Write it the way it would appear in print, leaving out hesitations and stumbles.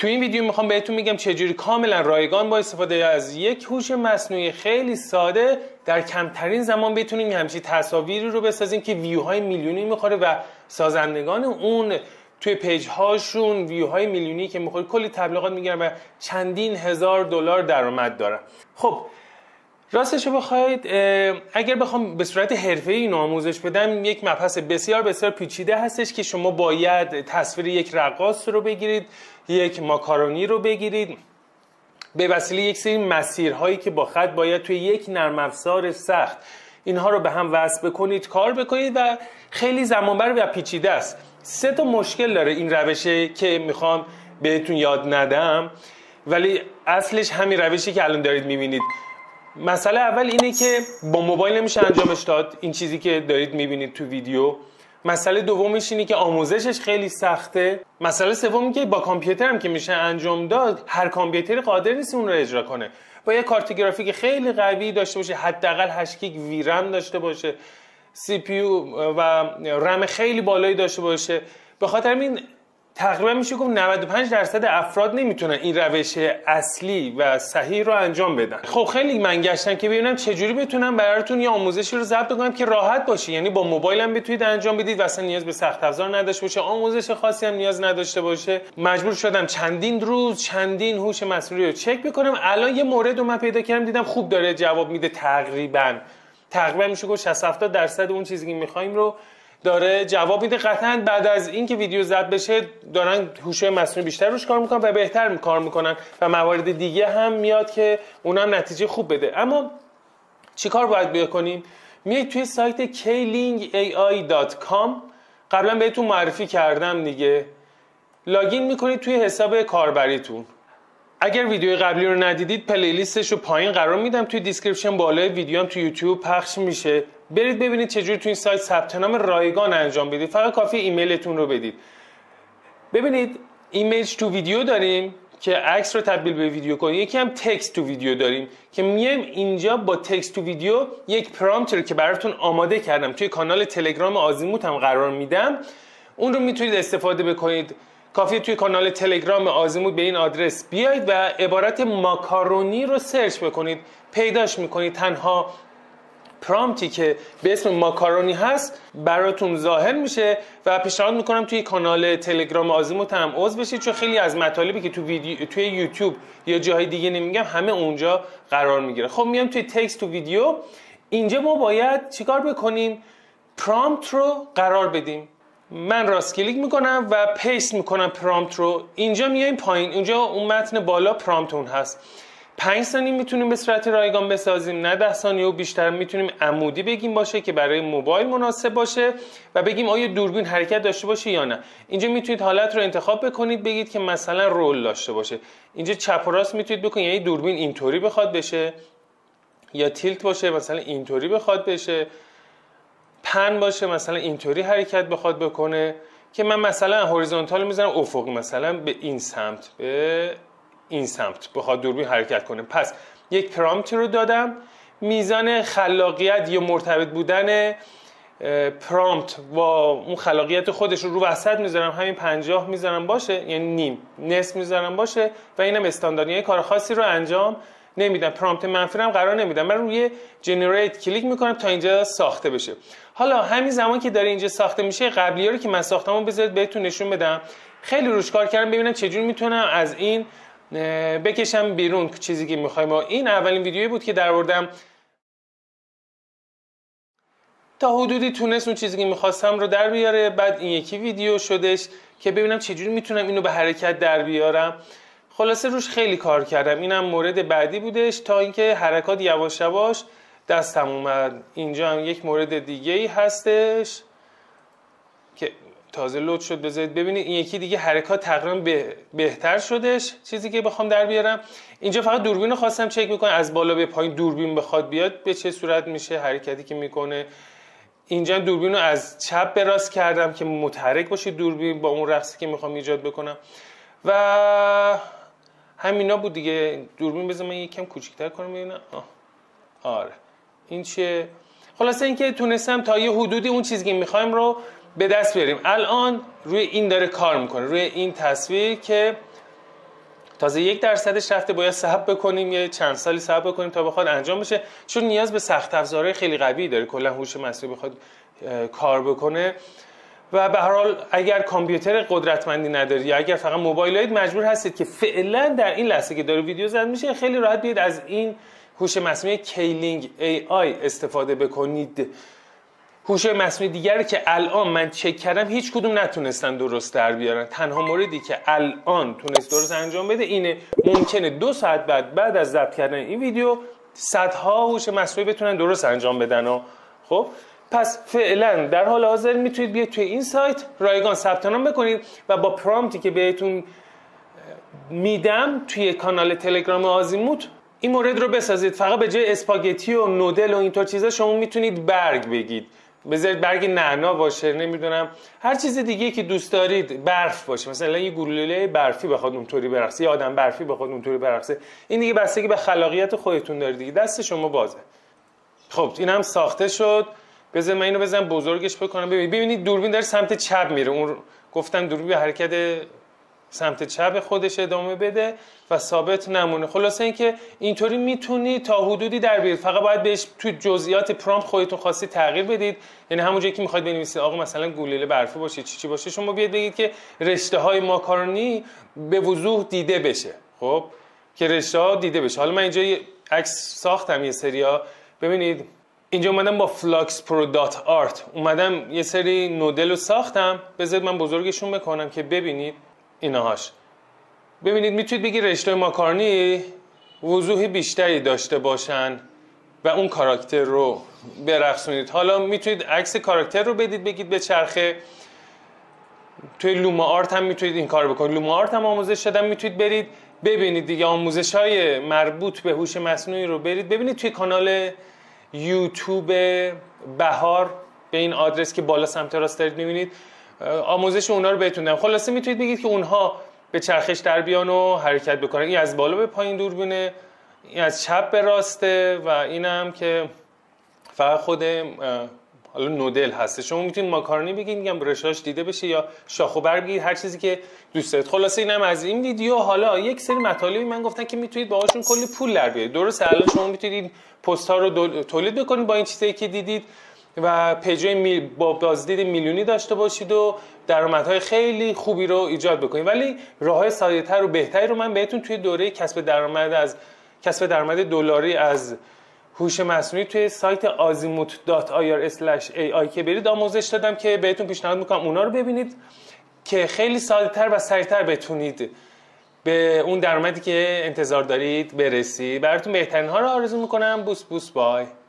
تو این ویدیو میخوام بهتون میگم چجوری کاملا رایگان با استفاده از یک هوش مصنوعی خیلی ساده در کمترین زمان بتونیم همچین تصاویری رو بسازیم که ویوهای میلیونی میخوره و سازندگان اون توی پیج هاشون ویوهای میلیونی که میخوره کلی تبلیغات میگیرن و چندین هزار دلار درآمد دارن. خب راستش بخواید اگر بخوام به صورت حرفه‌ای اینو آموزش بدم، یک مبحث بسیار بسیار پیچیده هستش که شما باید تصویر یک رقاص رو بگیرید، یک ماکارونی رو بگیرید، به وسیله یک سری مسیرهایی که با خط باید توی یک نرم افزار سخت اینها رو به هم وصل بکنید کار بکنید و خیلی زمانبر و پیچیده است. 3 تا مشکل داره این روشه که میخوام بهتون یاد ندم، ولی اصلش همین روشی که الان دارید میبینید. مسئله اول اینه که با موبایل نمیشه انجامش داد، این چیزی که دارید میبینید تو ویدیو. مسئله دومش اینه که آموزشش خیلی سخته. مسئله سومی که با کامپیوتر هم که میشه انجام داد، هر کامپیوتری قادر نیست اون رو اجرا کنه. باید کارت گرافیک خیلی قوی داشته باشه، حداقل 8 گیگ ویرم داشته باشه، سی پی یو و رم خیلی بالایی داشته باشه. به خاطر همین تقریبا میشه گفت 95% افراد نمیتونن این روش اصلی و صحیح رو انجام بدن. خب خیلی من گشتم که ببینم چجوری بتونم براتون یه آموزشی رو ضبط کنم که راحت باشه، یعنی با موبایل هم بتونید انجام بدید و اصلا نیاز به سخت افزار نداشته باشه، آموزش خاصی هم نیاز نداشته باشه. مجبور شدم چندین روز چندین هوش مصنوعی رو چک بکنم. الان یه مورد رو من پیدا کردم دیدم خوب داره جواب میده، تقریبا میشه گفت 60-70% اون چیزی که می‌خوایم رو داره جواب میده. قطعاً بعد از اینکه ویدیو ضبط بشه دارن هوش مصنوعی بیشتر روش کار میکنن و بهتر کار میکنن و موارد دیگه هم میاد که اونم نتیجه خوب بده. اما چیکار باید بکنیم؟ میایید توی سایت klingai.com، قبلا بهتون معرفی کردم دیگه، لاگین میکنید توی حساب کاربریتون. اگر ویدیو قبلی رو ندیدید پلیلیستش رو پایین قرار میدم توی دیسکریپشن، بالای ویدیو هم توی یوتیوب پخش میشه، برید ببینید چجوری توی این سایت ثبت نام رایگان انجام بدید. فقط کافیه ایمیلتون رو بدید. ببینید ایمیج تو ویدیو داریم که عکس رو تبدیل به ویدیو کنیم، یکی هم تکست تو ویدیو داریم که میایم اینجا با تکست تو ویدیو یک پرامپت رو که براتون آماده کردم توی کانال تلگرام آزیموت هم قرار میدم، اون رو میتونید استفاده بکنید. کافیه توی کانال تلگرام آزیموت به این آدرس بیایید و عبارت ماکارونی رو سرچ بکنید، پیداش میکنید. تنها پرامپتی که به اسم ماکارونی هست براتون ظاهر میشه و پیشنهاد میکنم توی کانال تلگرام آزیموت هم عضو بشید، چون خیلی از مطالبی که توی یوتیوب یا جاهای دیگه نمیگم همه اونجا قرار میگیره. خب میام توی تکست تو ویدیو، اینجا ما باید چیکار بکنیم؟ پرامپت رو قرار بدیم. من راست کلیک میکنم و پیست میکنم پرامپت رو. اینجا میایم پایین، اونجا اون متن بالا پرامپت اون هست. 5 ثانیه میتونیم به صورت رایگان بسازیم، نه 10 ثانیه و بیشتر. میتونیم عمودی بگیم باشه که برای موبایل مناسب باشه و بگیم آیا دوربین حرکت داشته باشه یا نه. اینجا میتونید حالت رو انتخاب بکنید، بگید که مثلا رول داشته باشه. اینجا چپ و راست میتونید بکنید، یعنی دوربین اینطوری بخواد بشه یا تیلت باشه مثلا اینطوری بخواد بشه، پن باشه مثلا اینطوری حرکت بخواد بکنه، که من مثلا هوریزونتال میذارم افقی، مثلا به این سمت بخواد دوربین حرکت کنه. پس یک پرامپت رو دادم. میزان خلاقیت یا مرتبط بودن پرامپت با اون خلاقیت خودش رو وسط میذارم، همین 50 میذارم باشه، یعنی نیم نصف میذارم باشه و اینم استاندارد، یعنی کار خاصی رو انجام نمیدم. پرامپت منفی هم قرار نمیدم. من روی جنریت کلیک میکنم تا اینجا ساخته بشه. حالا همین زمان که داره اینجا ساخته میشه، قبلی‌ها رو که من ساختمو بذارید بهتون نشون بدم. خیلی روش کار کردم ببینم چجوری میتونم از این بکشم بیرون چیزی که میخوایم. این اولین ویدیویی بود که درآوردم، تا حدودی تونست اون چیزی که میخواستم رو در بیاره. بعد این یکی ویدیو شدش که ببینم چجوری میتونم اینو به حرکت در بیارم. خلاصه روش خیلی کار کردم. اینم مورد بعدی بودش تا اینکه حرکات یواش یواش دستم اومد. اینجا هم یک مورد دیگه ای هستش که تازه لود شد، بذارید ببینید. این یکی دیگه حرکات تقریبا بهتر شدش چیزی که بخوام در بیارم. اینجا فقط دوربین رو خواستم چک بکنم، از بالا به پایین دوربین بخواد بیاد به چه صورت میشه حرکتی که میکنه. اینجا دوربین رو از چپ به راست کردم که متحرک باشه دوربین با اون رقصی که میخوام ایجاد بکنم و همینا بود دیگه. دوربین بذار من یکم کوچیک‌تر کنم ببینم. آره این چیه. خلاصه اینکه تونستم تا یه حدودی اون چیزی که میخوایم رو به دست بیاریم. الان روی این داره کار میکنه، روی این تصویر که تازه 1% رفته، باید صبر بکنیم یه چند سالی صبر بکنیم تا بخواد انجام بشه، چون نیاز به سخت افزارهای خیلی قوی داره کلا هوش مصنوعی بخواد کار بکنه. و به هر حال اگر کامپیوتر قدرتمندی نداری یا اگر فقط موبایلید، مجبور هستید که فعلا در این لحظه که داره ویدیو زد میشه خیلی راحت بیاید از این هوش مصنوعی کیلینگ AI استفاده بکنید. هوش مصنوعی دیگری که الان من چک کردم هیچ کدوم نتونستن درست در بیارن. تنها موردی که الان تونست درست انجام بده اینه ممکنه 2 ساعت بعد از ضبط کردن این ویدیو صدها هوش مصنوعی بتونن درست انجام بدن. خب پس فعلا در حال حاضر میتونید بیاید توی این سایت رایگان ثبت نام بکنید و با پرامپتی که بهتون میدم توی کانال تلگرام آزیموت این مورد رو بسازید. فقط به جای اسپاگتی و نودل و اینطور چیزا شما میتونید برگ بگید، بذارید برگ نعنا باشه، نمیدونم هر چیز دیگه که دوست دارید، برف باشه، مثلا یه گلوله برفی بخواد اونطوری برقصه، یه آدم برفی بخواد اونطوری برقصه. این دیگه بستگی به خلاقیت خودتون داره دیگه، دست شما بازه. خب این هم ساخته شد. بذار من اینو بزنم بزرگش بکنم. ببینید دوربین داره سمت چپ میره. اون گفتم دوربین به حرکت سمت چپ خودش ادامه بده و ثابت نمونه. خلاصه اینکه اینطوری میتونی تا حدودی در بیارید. فقط باید بهش تو جزئیات پرامپت خودتون خاصی تغییر بدید. یعنی همون جایی که میخواید بنویسید آقا مثلا گلوله برفی باشه چی باشه، شما بیاید بگید که رشته های ماکارونی به وضوح دیده بشه. خب که رشته ها دیده بشه. حالا من اینجا یه عکس ساختم، یه سریا ببینید اینجا اومدم با fluxpro.art اومدم یه سری نودل رو ساختم. بذارید من بزرگشون بکنم که ببینید اینهاش. ببینید میتونید بگید رشته ماکارونی وضوح بیشتری داشته باشن و اون کاراکتر رو برقصونید. حالا میتونید عکس کاراکتر رو بدید بگید به چرخه. توی لوما آرت هم میتونید این کار بکنید. لوما آرت هم آموزش دادم، میتونید برید ببینید دیگه آموزش‌های مربوط به هوش مصنوعی رو برید ببینید توی کانال یوتیوب بهار به این آدرس که بالا سمت راست دارید میبینید آموزش اونا رو بهتون دادم. خلاصه میتونید بگید که اونها به چرخش در بیان و حرکت بکنن. این از بالا به پایین دوربینه، این از چپ به راسته و اینم که فقط خود حالا نودل هسته. شما میتونید ماکارونی بگید میگم رشاش دیده بشه یا شاخ و برگ بگید، هر چیزی که دوست دارید. خلاصه اینم از این ویدیو. حالا یک سری مطالبی من گفتن که میتونید باهاشون کلی پول در بیارید. درسته الان شما میتونید پست ها رو تولید بکنید با این چیزایی که دیدید و پیجای با بازدید میلیونی داشته باشید و درآمدهای خیلی خوبی رو ایجاد بکنید. ولی راههای ساده‌تر و بهتری رو من بهتون توی دوره کسب درآمد دلاری از هوش مصنوعی توی سایت azimuth.ir/ai که برید آموزش دادم که بهتون پیشنهاد میکنم اونا رو ببینید که خیلی ساده‌تر و سریعتر بتونید به اون درآمدی که انتظار دارید برسید. براتون بهترین ها رو آرزو میکنم. بوس بوس بای.